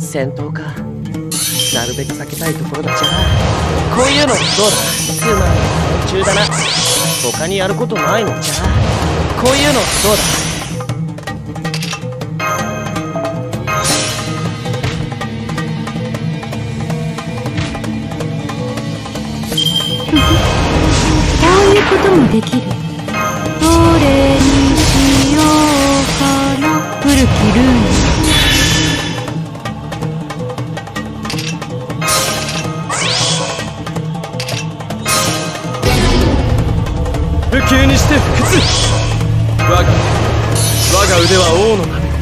戦闘か。なるべく避けたいところだ。じゃあこういうのどうだ。つまり途中だな。他にやることないの。じゃあこういうのどうだ。 こういうこともできる。どれにしようかな。古きルール。 不朽にして不屈。我が腕は王のな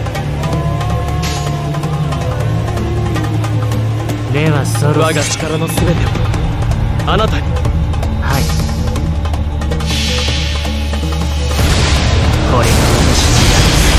る。 ではそろそろ我が力の全てをあなたに。 はい、これが私のやる。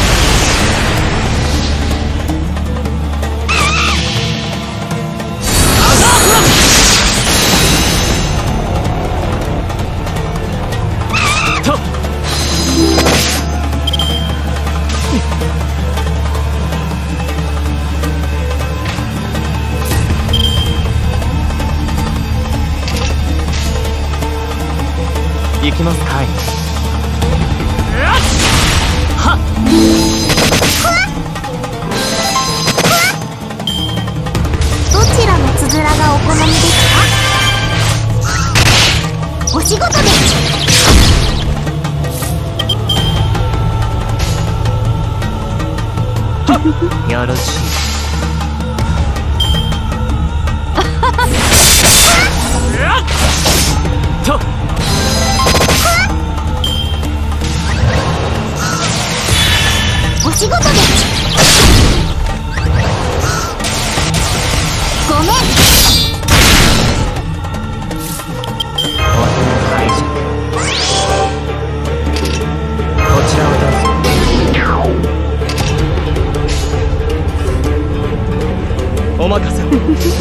行きます。 はい。 はっ。 どちらのつづらがお好みですか。お仕事です。 よろしい。 とお仕事です。ごめん。 解除。こちらをどうぞ。 お任せを。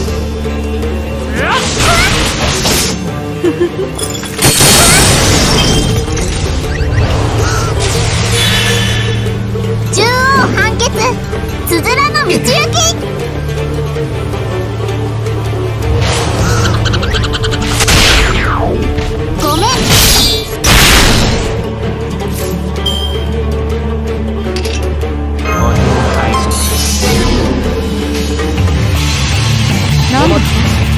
縦横判決。つづらの道行き。ごめん。 解除。 何。 はい。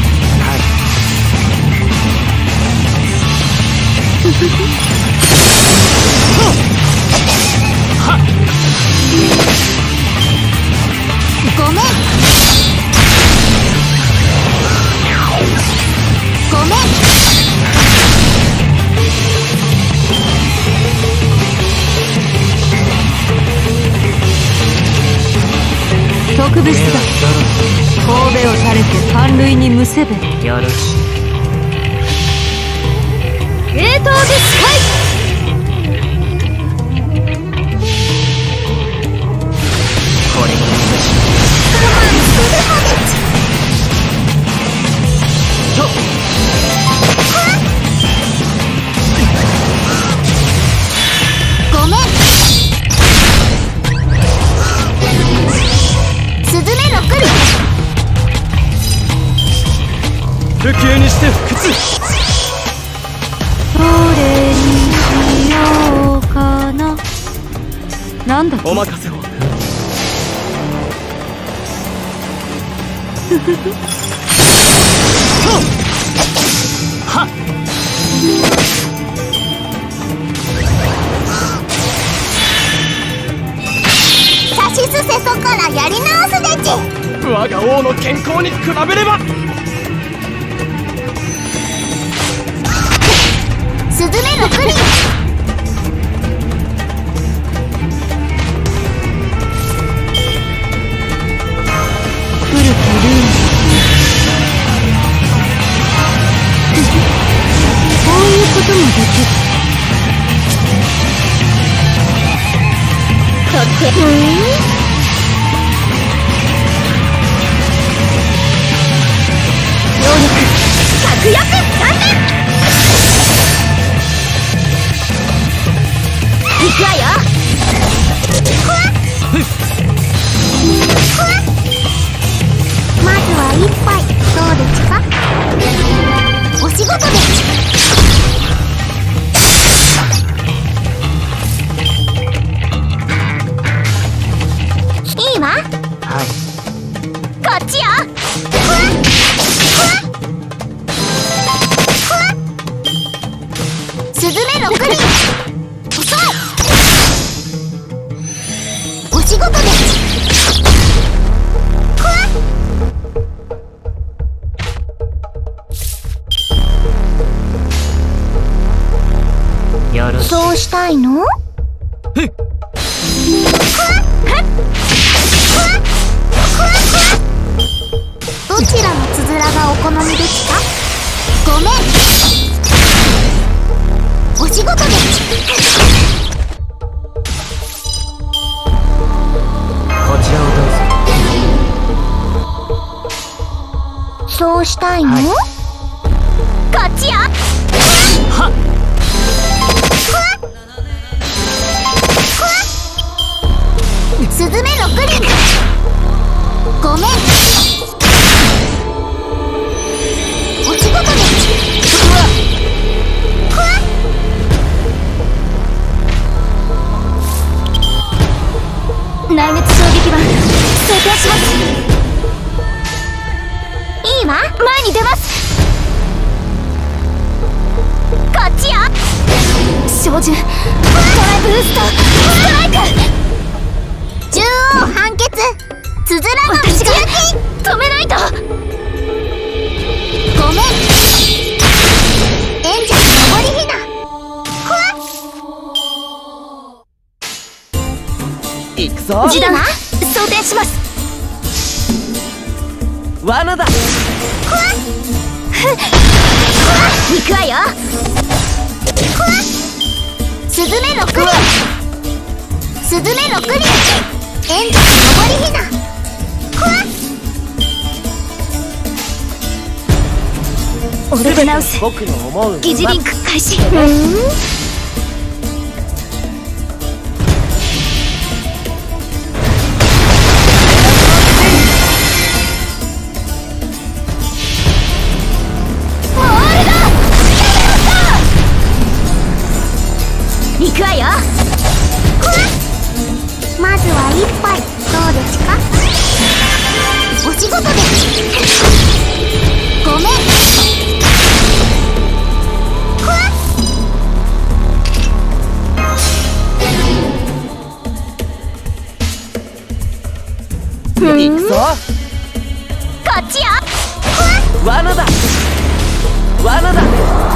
はっ。 ごめん。ごめん。特別だ。神戸を垂れて寒類にむせべ。 よろしい。 冷凍ですかい。 これが私のごめん。スズメの来る。 不朽にして不屈。 どれにしようかな。なんだ。 お任せを。はっ。 さしすせそからやり直すでち。 我が王の健康に比べれば。 スズメの来る。古きルール。こういうこともできる。とっても能力確約3年。行くわよ。 だ。 そうしたいの？ へっ。 どちらのつづらがお好みですか？ごめん。お仕事です。 こちらをどうぞ。 そうしたいの？ はい、 こっちよ。 はっ。 スズメ6輪。ごめん。お仕事です。内熱衝撃板装填します。いいわ、前に出ます。こっちよ。照準トライブーストストライク。縦横半結つづらの道行き止めないと。ごめん。演者登りひな。 行くぞ。 示談装填します。 罠だ。 行くわよ。スズメ6輪。スズメ6輪。演者登りひな。オルグナウス僕の思う疑似リンク開始。行くわよ。まずは一杯どうですか？お仕事です。ごめん。 行くぞ。 こっちよ。 罠だ。罠だ。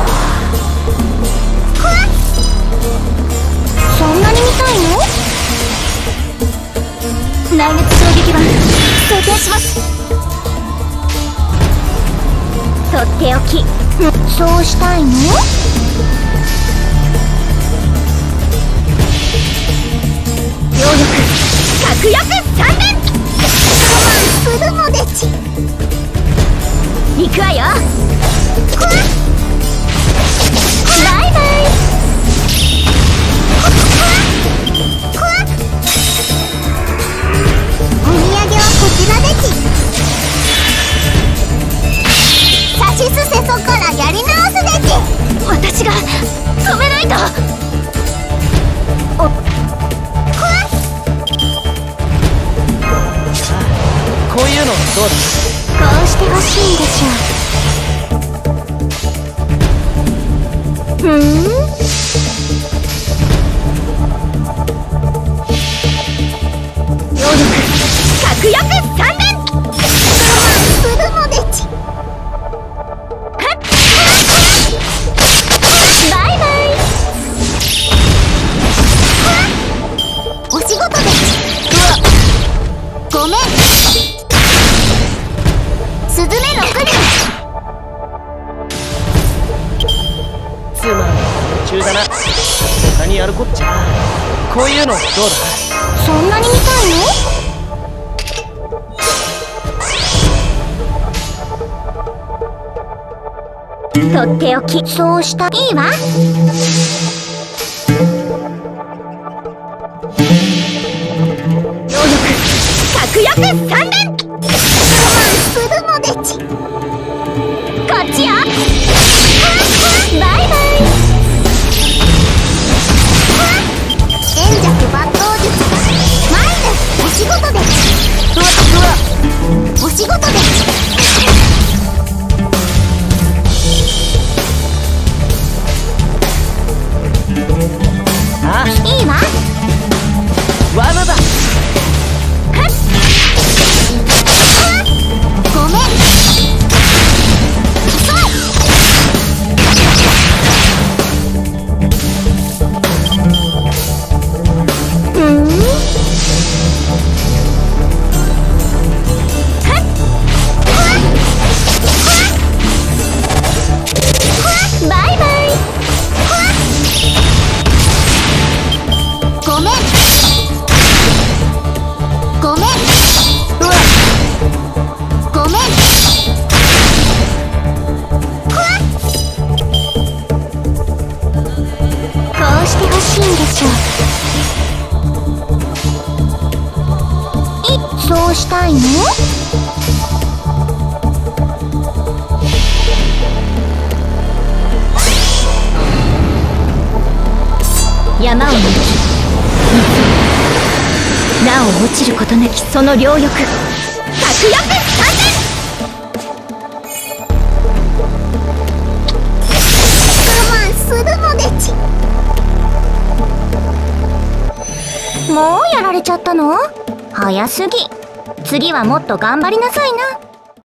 そんなに見たいの？内熱衝撃板装填します。とっておき。そうしたいの？両力確約3連。我慢するのでち。行くわよ。バイバイ。お土産はこちらでち。さしすせそからやり直すでち。私が止めないと。 こういうのどうだ？ こうしてほしいんでしょ。両力確約3連。我慢するのでち。バイバイ。お仕事です。ごめん。スズメ6輪。 つまんない途中だな。他にやるこっちゃ。こういうのどうだ？ そんなに見たいの？とっておき。そうした。いいわ。両力確約3連。我慢するのでち。こっちよ。バイバイ。円弱抜刀術。前でお仕事です。お仕事です。 あ、 いいわ。 罠だ。 ごめん。遅い。 ないの？山を抜きなお落ちることなきその両翼、格翼三連。我慢するのでち。もうやられちゃったの？早すぎ。次はもっと頑張りなさいな。